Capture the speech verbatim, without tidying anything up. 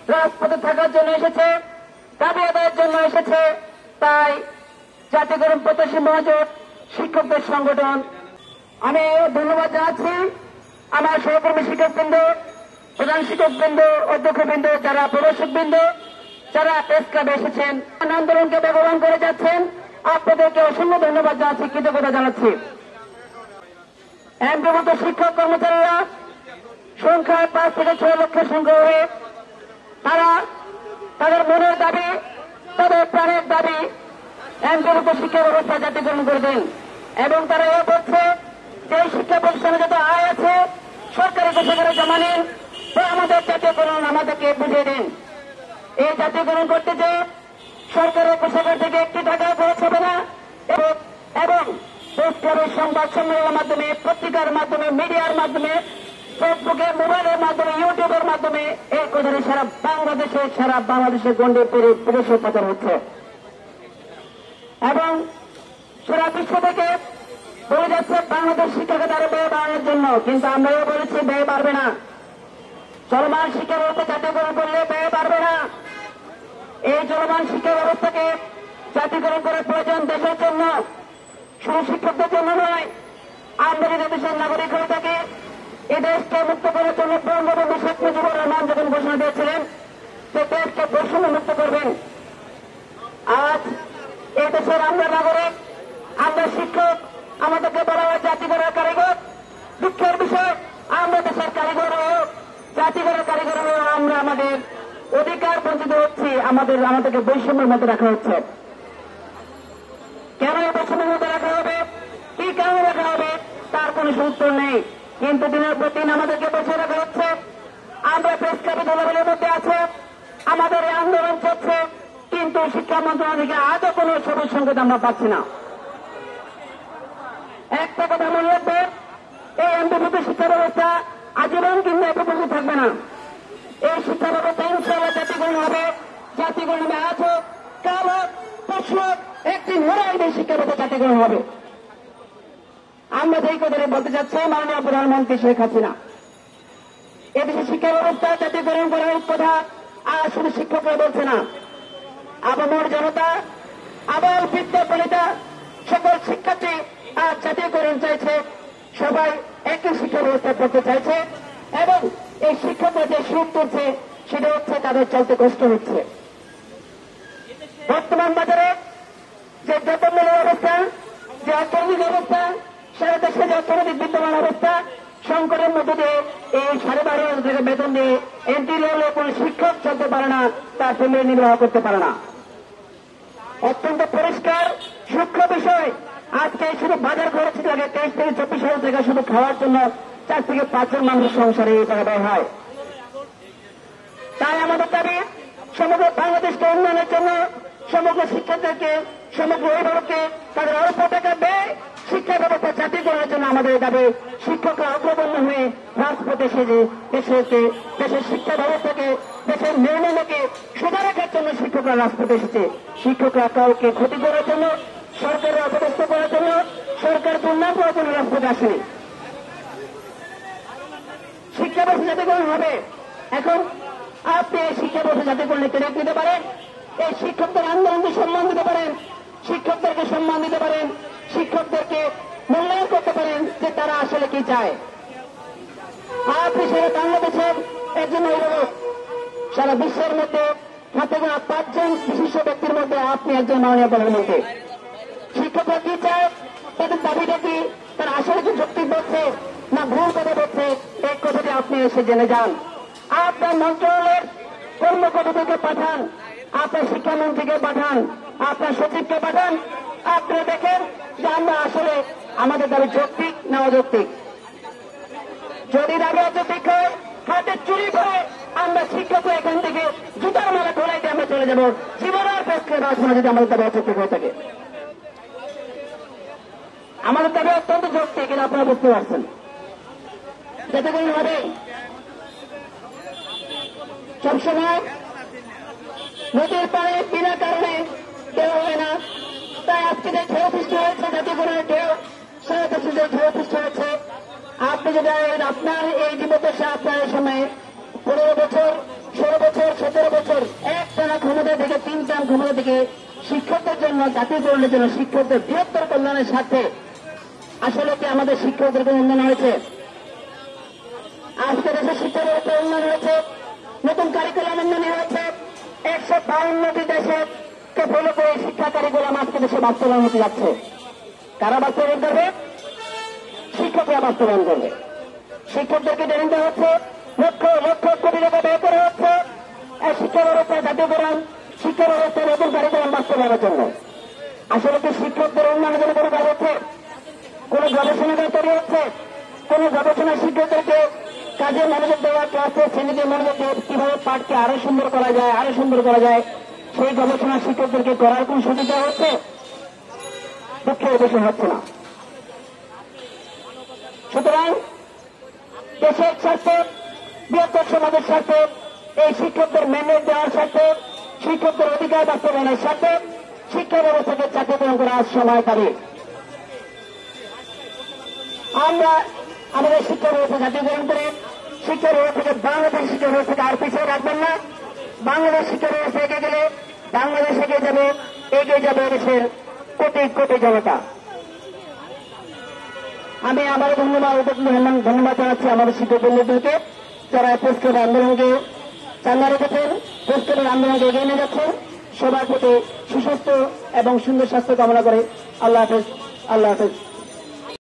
রাজপথে থাকার জন্য এসেছে, দাবি আদায়ের জন্য এসেছে। তাই জাতীয়করণ প্রত্যাশী মহাজোট শিক্ষকদের সংগঠন, আমি ধন্যবাদ জানাচ্ছি আমার সহকর্মী শিক্ষকবৃন্দ, প্রধান শিক্ষকবৃন্দ, অধ্যক্ষবৃন্দ, যারা প্রভাষকবৃন্দ, যারা প্রেস ক্লাবে এসেছেন, আন্দোলনকে বেগবান করে যাচ্ছেন, আপনাদেরকে অসংখ্য ধন্যবাদ জানাচ্ছি, কৃতজ্ঞতা জানাচ্ছি। এমপিভুক্ত শিক্ষক কর্মচারীরা সংখ্যায় পাঁচ থেকে ছয় লক্ষের সংখ্যা হয়ে তারা তাদের মনের দাবি, তাদের প্রাণের দাবি এমপিভুক্ত শিক্ষা ব্যবস্থা জাতীয়করণ করে দেন। এবং তারা এ বলছে যে শিক্ষা প্রতিষ্ঠানে যত আয় আছে সরকারি কোষাগারে জমা নিন, তো আমাদের জাতীয়করণ আমাদেরকে বুঝিয়ে দিন। এই জাতীয়করণ করতে যে সরকারের কোষাগার থেকে একটি টাকা খরচ হবে না এবং প্রেসক্লাবের সংবাদ সম্মেলনের মাধ্যমে, পত্রিকার মাধ্যমে, মিডিয়ার মাধ্যমে, ফেসবুকে, মোবাইলের মাধ্যমে, ইউটিউবের মাধ্যমে এই কথাটি সারা বাংলাদেশে সারা বাংলাদেশের গণ্ডে পেরে প্রবেশ প্রচার হচ্ছে এবং সারা বিশ্ব থেকে বলে যাচ্ছে বাংলাদেশ শিক্ষাকে আরো ব্যয় বাড়ানোর জন্য। কিন্তু আমরাও বলেছি ব্যয় বাড়বে না। চলমান শিক্ষা ব্যবস্থা জাতীয়করণ করলে ব্যয় বাড়বে না। এই চলমান শিক্ষা ব্যবস্থাকে জাতীয়করণ করার প্রয়োজন দেশের জন্য, শুধু শিক্ষকদের জন্য নয়। আমরা যদি দেশের নাগরিক হয়ে থাকি, এই দেশকে মুক্ত করার জন্য বঙ্গবন্ধু শেখ মুজিবুর রহমান যখন ঘোষণা দিয়েছিলেন যে দেশকে বৈষম্য মুক্ত করবেন, আজ এই দেশের আমরা নাগরিক, আমরা শিক্ষক, আমাদেরকে বলা হয় জাতি গড়ার কারিগর। দুঃখের বিষয়, আমরা দেশের কারিগর হয়েও, জাতি গড়ার কারিগর হয়েও আমরা আমাদের অধিকার বঞ্চিত হচ্ছি, আমাদের আমাদেরকে বৈষম্যের মধ্যে রাখা হচ্ছে। কেন এই বৈষম্যের মধ্যে রাখা হবে, কি কারণে রাখা হবে, তার কোন উত্তর নেই। কিন্তু দিনের পর দিন আমাদেরকে বসে রাখা হচ্ছে। আমরা প্রেস ক্লাবে দলাদলের মধ্যে আছে, আমাদের এই আন্দোলন চলছে, কিন্তু শিক্ষা মন্ত্রণালয় থেকে আজও কোন সবুজ সংকেত আমরা পাচ্ছি না। একটা কথা মনে রাখবেন, এই এমপিভুক্ত শিক্ষা ব্যবস্থা আজীবন কিন্তু এমপিভুক্ত থাকবে না। এই শিক্ষা ব্যবস্থা ইনশাআল্লাহ জাতীয়করণ হবে। জাতীয়করণ হবে আজ হোক, কাল হোক, পরশু হোক, একদিন হলেই এই শিক্ষা ব্যবস্থা জাতীয়করণ হবে। আমরা যেই কথাটা বলতে চাচ্ছি, মাননীয় প্রধানমন্ত্রী শেখ হাসিনা এদেশের শিক্ষা ব্যবস্থা জাতীয়করণ করার কথা আর শুধু শিক্ষকরা বলছে না, আপামর জনতা, আবার বৃদ্ধা বনিতা, সকল শিক্ষার্থী আজ জাতীয়করণ চাইছে। সবাই একই শিক্ষা ব্যবস্থা করতে চাইছে এবং এই শিক্ষকরা যে সুখ করছে সেটা হচ্ছে তাদের চলতে কষ্ট হচ্ছে। বর্তমান বাজারে যে দ্রব্যমূল্যের অবস্থা, যে অর্থনৈতিক অবস্থা, সারা দেশে যে অর্থনৈতিক বিদ্যমান অবস্থা, সংকটের মধ্যে দিয়ে এই সাড়ে বারো হাজার টাকা বেতন দিয়ে এন্ট্রিলেভেলে কোন শিক্ষক চলতে পারে না, তার ফ্যামিলি নির্বাহ করতে পারে না। অত্যন্ত পরিষ্কার সূক্ষ্ম বিষয়। আজকে শুধু বাজার খরচ লাগে তেইশ থেকে চব্বিশ হাজার টাকা শুধু খাওয়ার জন্য চার থেকে পাঁচজন মানুষের সংসারে এই টাকা ব্যয় হয়। তাই আমাদের দাবি সমগ্র বাংলাদেশকে উন্নয়নের জন্য, সমগ্র শিক্ষার্থীদেরকে, সমগ্র অভিভাবককে তাদের অল্প টাকা ব্যয় শিক্ষা ব্যবস্থা জাতীয়করণের জন্য আমাদের দাবি। শিক্ষকরা অগ্রগণ্য হয়ে রাজপথে সেজে দেশকে, দেশের শিক্ষা ব্যবস্থাকে, দেশের নির্মাণকে সোজা রাখার জন্য শিক্ষকরা রাজপথে এসেছে। শিক্ষকরা কাউকে ক্ষতি করার জন্য, সরকারের অপদস্থ করার জন্য, সরকার দুর্নাম করার জন্য রাজপথে আসেনি। শিক্ষা ব্যবস্থা জাতীয়করণ হবে। এখন আপনি এই শিক্ষা ব্যবস্থা জাতীয়করণে কেড়ে দিতে পারেন, এই শিক্ষকদের আন্দোলনকে সম্মান দিতে পারেন, শিক্ষকদেরকে সম্মান দিতে পারেন, শিক্ষকদেরকে মূল্যায়ন করতে পারেন যে তারা আসলে কি চায়। আপনি সারা বাংলাদেশের একজন অভিভাবক, সারা বিশ্বের মধ্যে হাতে গোনা পাঁচজন বিশিষ্ট ব্যক্তির মধ্যে আপনি একজন মাননীয় প্রধানমন্ত্রী। শিক্ষকরা কি চায়, তাদের দাবিটা কি, তারা আসলে কি যুক্তি বলছে না ভুল কথা বলছে, এই কথাটি আপনি এসে জেনে যান। আপনার মন্ত্রণালয়ের কর্মকর্তাদেরকে পাঠান, আপনার শিক্ষামন্ত্রীকে পাঠান, আপনার সচিবকে পাঠান, আপনি দেখেন যে আমরা আসলে আমাদের দাবি যৌক্তিক না অযৌক্তিক। যদি দাবি অযৌক্তিক হয়, হাতে চুরি করে আমরা শিক্ষক এখান থেকে জুতার মালা খোলাই দিয়ে আমরা চলে যাবো। জীবনের পক্ষে রাজনা যদি আমাদের দাবি অযৌক্তিক হয়ে থাকে, আমাদের দাবি অত্যন্ত যৌক্তিক, এটা আপনারা বুঝতে পারছেন। যাতে করে হবে সবসময় নদীর পাড়ে বিনা কারণে কেউ হয় না। তাই আজকে যে ঢেউ সৃষ্টি হয়েছে, জাতীয়করণের ঢেউ, সারা দেশে যে ঢেউ সৃষ্টি হয়েছে, আপনি যদি আপনার এই জীবদ্দশা আপনার এই সময়ে পনেরো বছর, ষোলো বছর, সতেরো ক্ষমতা থেকে শিক্ষকদের জন্য, জাতীয় কল্যাণের জন্য, শিক্ষকদের বৃহত্তর কল্যাণের স্বার্থে আসলে কি আমাদের শিক্ষকদের কোনো উন্নয়ন হয়েছে? আজকে দেশের শিক্ষা ব্যবস্থা উন্নয়ন হয়েছে, নতুন কারিকুলাম উন্নয়ন হয়েছে। একশো বাউন্নটি দেশে কে ফলো করে শিক্ষা কারিকুলাম আজকে দেশে বাস্তবায়ন হতে যাচ্ছে। কারা বাস্তবায়ন করবে? শিক্ষকরা বাস্তবায়ন করবে। শিক্ষকদেরকে ট্রেনিং দেওয়া হচ্ছে, লক্ষ লক্ষ কোটি টাকা ব্যয় করা হচ্ছে শিক্ষা ব্যবস্থায় জাতীয়করণ, শিক্ষা ব্যবস্থায় নতুন কারিকুলাম বাস্তবায়নের জন্য। আসলে কি শিক্ষকদের উন্নয়নের জন্য কোনো কাজ হচ্ছে? কোন গবেষণাগার তৈরি হচ্ছে? কোন গবেষণা শিক্ষকদেরকে কাজে মনোযোগ দেওয়া, ক্লাসে শ্রেণীতে মনোযোগ দেওয়া, কিভাবে পাঠকে আরো সুন্দর করা যায়, আরো সুন্দর করা যায়, সেই গবেষণা শিক্ষকদেরকে করার কোন সুযোগ দেওয়া হচ্ছে? দুঃখের বিষয় হচ্ছে না। সুতরাং দেশের স্বার্থে, বৃহত্তর সমাজের স্বার্থে, এই শিক্ষকদের ম্যান্ডেট দেওয়ার স্বার্থে, শিক্ষকদের অধিকার বাস্তবায়নের স্বার্থে শিক্ষা ব্যবস্থাকে জাতীয়করণ করার সময় পাবে। আমরা আমাদের শিক্ষা ব্যবস্থা জাতীয়করণ করে শিক্ষা ব্যবস্থাকে, বাংলাদেশ শিক্ষা ব্যবস্থাকে আর পিছিয়ে রাখবেন না। বাংলাদেশ শিক্ষা ব্যবস্থা এগিয়ে গেলে বাংলাদেশ এগিয়ে যাবে, এগিয়ে যাবে দেশের কোটি কোটি জনতা। আমি আবারও ধন্যবাদ ধন্যবাদ জানাচ্ছি আমাদের শিক্ষক বন্ধুদেরকে, যারা পোস্টের আন্দোলনকে চাঙ্গা রেখেছেন, পোস্টের আন্দোলনকে এগিয়ে নিয়ে যাচ্ছেন। সবার প্রতি সুস্বাস্থ্য এবং সুন্দর স্বাস্থ্য কামনা করে আল্লাহ হাফেজ। আল্লাহ হাফেজ।